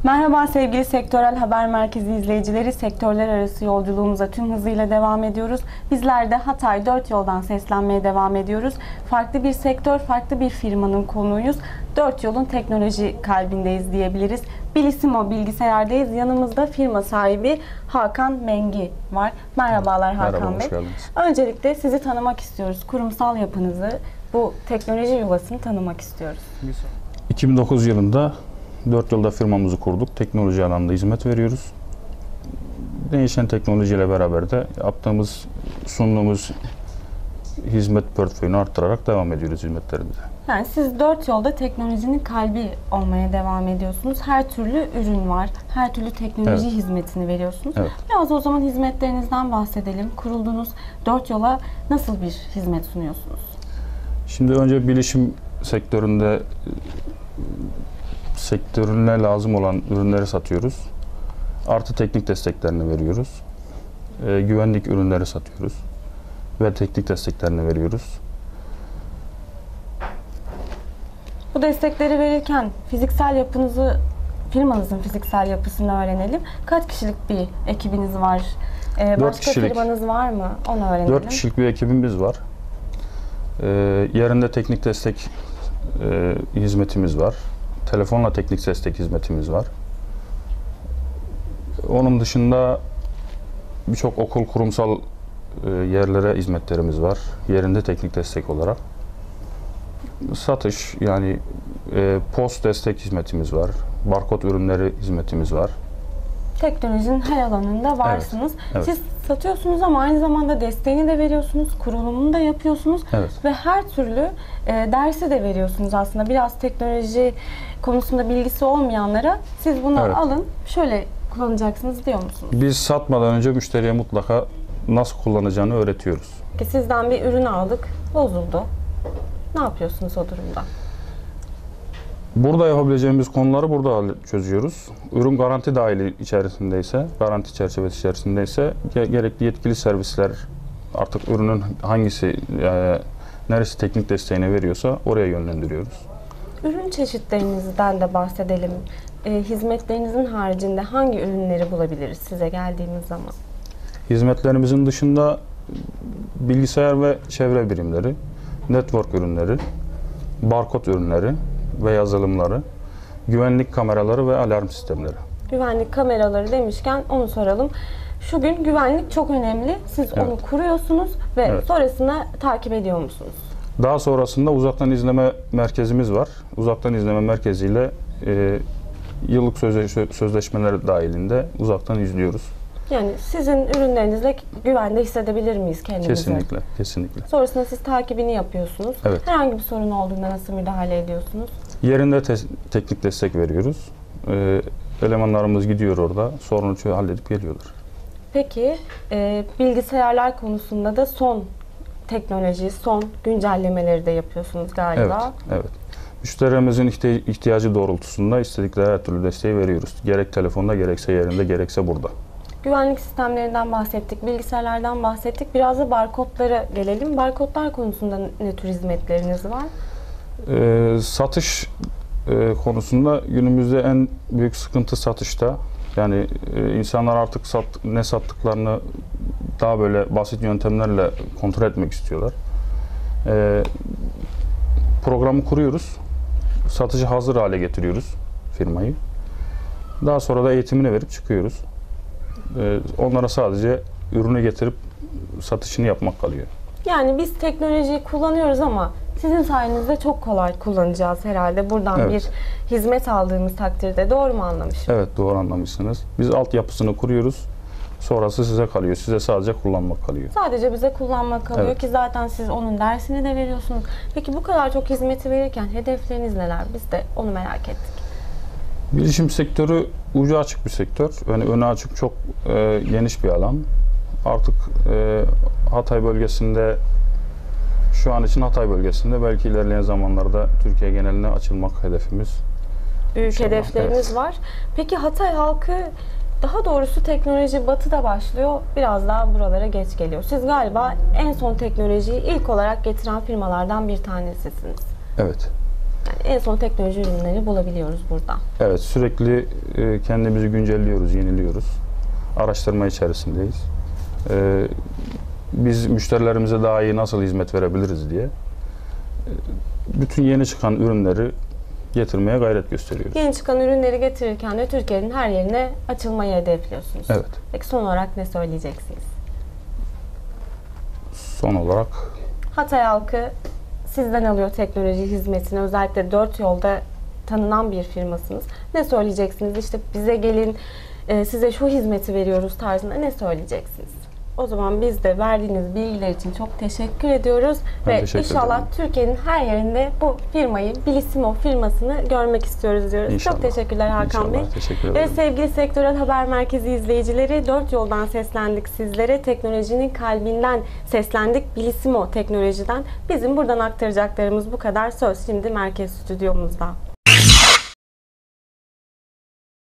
Merhaba sevgili Sektörel Haber Merkezi izleyicileri, sektörler arası yolculuğumuza tüm hızıyla devam ediyoruz. Bizler de Hatay 4 yoldan seslenmeye devam ediyoruz. Farklı bir sektör, farklı bir firmanın konuğuyuz. 4 yolun teknoloji kalbindeyiz diyebiliriz. Bilissimo bilgisayardayız. Yanımızda firma sahibi Hakan Mengi var. Merhabalar Hakan Merhaba, Bey. hoş geldiniz. Öncelikle sizi tanımak istiyoruz. Kurumsal yapınızı, bu teknoloji yuvasını tanımak istiyoruz. 2009 yılında 4 yılda firmamızı kurduk. Teknoloji alanında hizmet veriyoruz. Değişen teknolojiyle beraber de yaptığımız, sunduğumuz hizmet portföyünü arttırarak devam ediyoruz hizmetlerimize. Yani siz 4 yolda teknolojinin kalbi olmaya devam ediyorsunuz. Her türlü ürün var. Her türlü teknoloji Evet. hizmetini veriyorsunuz. Evet. Biraz o zaman hizmetlerinizden bahsedelim. Kurulduğunuz 4 yola nasıl bir hizmet sunuyorsunuz? Şimdi önce bilişim sektörüne lazım olan ürünleri satıyoruz. Artı teknik desteklerini veriyoruz. Güvenlik ürünleri satıyoruz. Ve teknik desteklerini veriyoruz. Bu destekleri verirken fiziksel yapınızı, firmanızın fiziksel yapısını öğrenelim. Kaç kişilik bir ekibiniz var? Başka firmanız var mı? Onu öğrenelim. 4 kişilik bir ekibimiz var. Yerinde teknik destek hizmetimiz var. Telefonla teknik destek hizmetimiz var. Onun dışında birçok okul, kurumsal yerlere hizmetlerimiz var. Yerinde teknik destek olarak. Satış, yani post destek hizmetimiz var. Barkod ürünleri hizmetimiz var. Teknolojinin her alanında varsınız. evet. Siz satıyorsunuz ama aynı zamanda desteğini de veriyorsunuz, kurulumunu da yapıyorsunuz Evet. ve her türlü dersi de veriyorsunuz aslında. Biraz teknoloji konusunda bilgisi olmayanlara siz bunu Evet. alın, şöyle kullanacaksınız diyor musunuz? Biz satmadan önce müşteriye mutlaka nasıl kullanacağını öğretiyoruz. Ki sizden bir ürün aldık, bozuldu. Ne yapıyorsunuz o durumda? Burada yapabileceğimiz konuları burada çözüyoruz. Ürün garanti dahili içerisindeyse, garanti çerçevesi içerisindeyse gerekli yetkili servisler artık ürünün hangisi, neresi teknik desteğini veriyorsa oraya yönlendiriyoruz. Ürün çeşitlerinizden de bahsedelim. Hizmetlerinizin haricinde hangi ürünleri bulabiliriz size geldiğimiz zaman? Hizmetlerimizin dışında bilgisayar ve çevre birimleri, network ürünleri, barkod ürünleri ve yazılımları, güvenlik kameraları ve alarm sistemleri. Güvenlik kameraları demişken onu soralım. Şu gün güvenlik çok önemli. Siz onu kuruyorsunuz ve Evet. sonrasında takip ediyor musunuz? Daha sonrasında uzaktan izleme merkezimiz var. Uzaktan izleme merkeziyle yıllık sözleşmeler dahilinde uzaktan izliyoruz. Yani sizin ürünlerinizle güvende hissedebilir miyiz kendimizi? Kesinlikle, kesinlikle. Sonrasında siz takibini yapıyorsunuz. Evet. Herhangi bir sorun olduğunda nasıl müdahale ediyorsunuz? Yerinde teknik destek veriyoruz. Elemanlarımız gidiyor orada, sorunu halledip geliyorlar. Peki bilgisayarlar konusunda da son teknoloji, son güncellemeleri de yapıyorsunuz galiba. Evet, evet. Müşterilerimizin ihtiyacı doğrultusunda istedikleri her türlü desteği veriyoruz. Gerek telefonda, gerekse yerinde, gerekse burada. Güvenlik sistemlerinden bahsettik, bilgisayarlardan bahsettik. Biraz da barkodlara gelelim. Barkodlar konusunda ne tür hizmetleriniz var? Satış konusunda günümüzde en büyük sıkıntı satışta. Yani insanlar artık ne sattıklarını daha böyle basit yöntemlerle kontrol etmek istiyorlar. Programı kuruyoruz. Satıcı hazır hale getiriyoruz firmayı. Daha sonra da eğitimini verip çıkıyoruz. Onlara sadece ürünü getirip satışını yapmak kalıyor. Yani biz teknolojiyi kullanıyoruz ama sizin sayenizde çok kolay kullanacağız herhalde. Buradan Evet. bir hizmet aldığımız takdirde. Doğru mu anlamışım? Evet, doğru anlamışsınız. Biz altyapısını kuruyoruz. Sonrası size kalıyor. Size sadece kullanmak kalıyor. Sadece bize kullanmak kalıyor Evet. ki zaten siz onun dersini de veriyorsunuz. Peki bu kadar çok hizmeti verirken hedefleriniz neler? Biz de onu merak ettik. Bilişim sektörü ucu açık bir sektör. Yani önü açık, çok geniş bir alan. Artık Hatay bölgesinde, şu an için Hatay bölgesinde, belki ilerleyen zamanlarda Türkiye geneline açılmak hedefimiz. Büyük İnşallah, hedefleriniz evet. var. Peki Hatay halkı, daha doğrusu teknoloji batıda başlıyor, biraz daha buralara geç geliyor. Siz galiba en son teknolojiyi ilk olarak getiren firmalardan bir tanesisiniz. Evet. Yani en son teknoloji ürünleri bulabiliyoruz burada. Evet, sürekli kendimizi güncelliyoruz, yeniliyoruz. Araştırma içerisindeyiz. Biz müşterilerimize daha iyi nasıl hizmet verebiliriz diye bütün yeni çıkan ürünleri getirmeye gayret gösteriyoruz. Yeni çıkan ürünleri getirirken de Türkiye'nin her yerine açılmayı hedefliyorsunuz. Evet. Peki son olarak ne söyleyeceksiniz? Son olarak Hatay halkı sizden alıyor teknoloji hizmetini. Özellikle dört yolda tanınan bir firmasınız. Ne söyleyeceksiniz? İşte bize gelin, size şu hizmeti veriyoruz tarzında ne söyleyeceksiniz? O zaman biz de verdiğiniz bilgiler için çok teşekkür ediyoruz. Ben Ve teşekkür inşallah ederim. Türkiye'nin her yerinde bu firmayı, Bilissimo firmasını görmek istiyoruz diyoruz. İnşallah. Çok teşekkürler Hakan İnşallah, Bey. teşekkür Ve ederim. sevgili Sektörel Haber Merkezi izleyicileri, dört yoldan seslendik sizlere. Teknolojinin kalbinden seslendik. Bilissimo teknolojiden. Bizim buradan aktaracaklarımız bu kadar. Söz şimdi merkez stüdyomuzda.